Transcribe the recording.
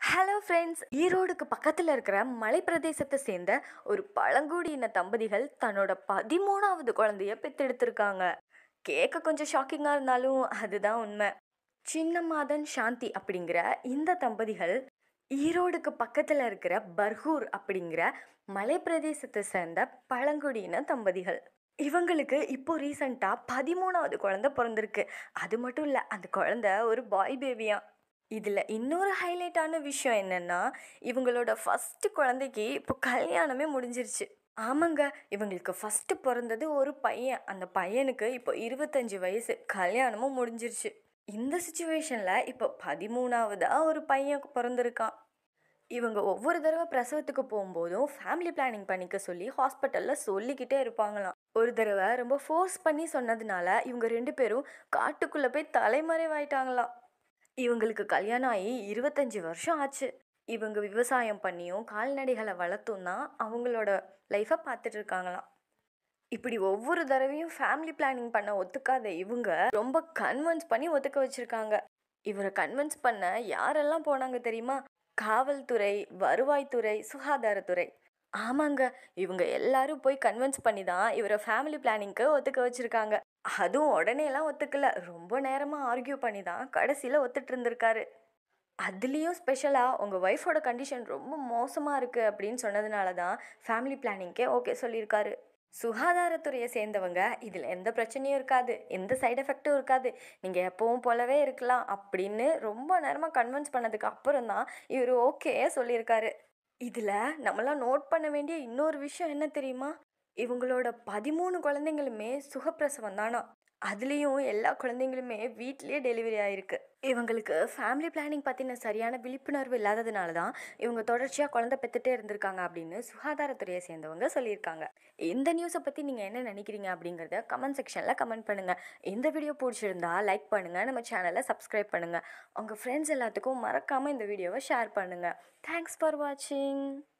Hello friends, ஈரோடுக்கு பக்கத்தில் இருக்கிற மலை பிரதேசத்தை சேர்ந்த ஒரு பழங்குடியின தம்பதிகள் தன்னோட 13வது குழந்தைய பெற்றெடுத்திருக்காங்க. கேட்க கொஞ்சம் ஷாக்கிங்காக இருந்தாலும் அதுதான் உண்மை. சின்னமாதன் சாந்தி அப்படிங்கிற இந்த தம்பதிகள் ஈரோடுக்கு பக்கத்தில் இருக்கிற பர்கூர் அப்படிங்கிற மலை பிரதேசத்தை சேர்ந்த பழங்குடியின தம்பதிகள். இவங்களுக்கு இப்போ ரீசண்டாக 13வது குழந்தை பிறந்திருக்கு. அது மட்டும் இல்லை, அந்த குழந்தை ஒரு பாய் பேபியா. இதில் இன்னொரு ஹைலைட்டான விஷயம் என்னென்னா, இவங்களோட ஃபஸ்ட்டு குழந்தைக்கு இப்போ கல்யாணமே முடிஞ்சிருச்சு. ஆமாங்க, இவங்களுக்கு ஃபஸ்ட்டு பிறந்தது ஒரு பையன். அந்த பையனுக்கு இப்போ 25 வயசு, கல்யாணமும் முடிஞ்சிருச்சு. இந்த சுச்சுவேஷனில் இப்போ 13வதாக ஒரு பையன் பிறந்திருக்கான். இவங்க ஒவ்வொரு தடவை பிரசவத்துக்கு போகும்போதும் ஃபேமிலி பிளானிங் பண்ணிக்க சொல்லி ஹாஸ்பிட்டலில் சொல்லிக்கிட்டே இருப்பாங்களாம். ஒரு தடவை ரொம்ப ஃபோர்ஸ் பண்ணி சொன்னதுனால இவங்க 2 பேரும் காட்டுக்குள்ளே போய் தலைமறைவாயிட்டாங்களாம். இவங்களுக்கு கல்யாணம் ஆகி 25 வருஷம் ஆச்சு. இவங்க விவசாயம் பண்ணியும் கால்நடைகளை வளர்த்தும் தான் அவங்களோட லைஃப்பை பார்த்துட்டு இருக்காங்களாம். இப்படி ஒவ்வொரு தடவையும் ஃபேமிலி பிளானிங் பண்ண ஒத்துக்காத இவங்க ரொம்ப கன்வின்ஸ் பண்ணி ஒத்துக்க வச்சுருக்காங்க. இவரை கன்வின்ஸ் பண்ண யாரெல்லாம் போனாங்க தெரியுமா? காவல்துறை, வருவாய்த்துறை, சுகாதாரத்துறை. ஆமாங்க, இவங்க எல்லாரும் போய் கன்வின்ஸ் பண்ணி தான் இவரை ஃபேமிலி பிளானிங்க்கு ஒத்துக்க வச்சுருக்காங்க. அதுவும் உடனேலாம் ஒத்துக்கல, ரொம்ப நேரமாக ஆர்கியூ பண்ணி தான் கடைசியில் ஒத்துட்டு இருந்திருக்காரு. அதுலேயும் ஸ்பெஷலாக உங்கள் ஒய்ஃபோட கண்டிஷன் ரொம்ப மோசமாக இருக்குது அப்படின்னு சொன்னதுனால தான் ஃபேமிலி பிளானிங்க்கே ஓகே சொல்லியிருக்காரு. சுகாதாரத்துறையை சேர்ந்தவங்க இதில் எந்த பிரச்சனையும் இருக்காது, எந்த சைடு எஃபெக்டும் இருக்காது, நீங்கள் எப்பவும் போலவே இருக்கலாம் அப்படின்னு ரொம்ப நேரமாக கன்வின்ஸ் பண்ணதுக்கு அப்புறம் தான் இவர் ஓகே சொல்லியிருக்காரு. இதில் நம்மளாம் நோட் பண்ண வேண்டிய இன்னொரு விஷயம் என்ன தெரியுமா? இவங்களோட 13 குழந்தைங்களுமே சுகப்பிரசவம் தானா. அதுலேயும் எல்லா குழந்தைங்களுமே வீட்லேயே டெலிவரி ஆகிருக்கு. இவங்களுக்கு ஃபேமிலி பிளானிங் பற்றின சரியான விழிப்புணர்வு இல்லாததுனால தான் இவங்க தொடர்ச்சியாக குழந்தை பெற்றுட்டே இருந்திருக்காங்க அப்படின்னு சுகாதாரத்துறையை சேர்ந்தவங்க சொல்லியிருக்காங்க. இந்த நியூஸை பற்றி நீங்கள் என்ன நினைக்கிறீங்க அப்படிங்கிறத கமெண்ட் செக்ஷனில் கமெண்ட் பண்ணுங்கள். இந்த வீடியோ பிடிச்சிருந்தா லைக் பண்ணுங்கள், நம்ம சேனலை சப்ஸ்கிரைப் பண்ணுங்கள். உங்கள் ஃப்ரெண்ட்ஸ் எல்லாத்துக்கும் மறக்காமல் இந்த வீடியோவை ஷேர் பண்ணுங்கள். தேங்க்ஸ் ஃபார் வாட்சிங்.